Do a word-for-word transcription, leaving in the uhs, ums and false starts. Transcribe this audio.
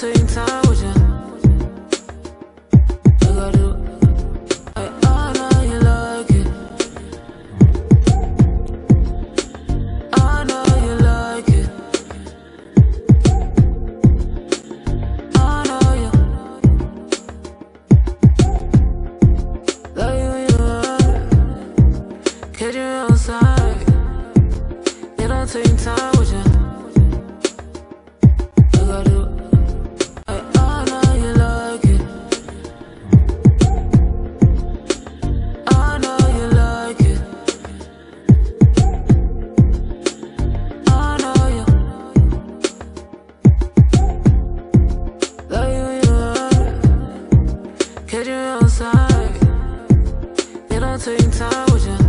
taking time with you. You gotta do. I, I know you like it. I know you like it. I know you like it when you ride. Catch you outside. You don't take time with you. You gotta do. I, I know you like it. I know you like it. I know you like it when you ride. Catch you outside. You don't take time with you.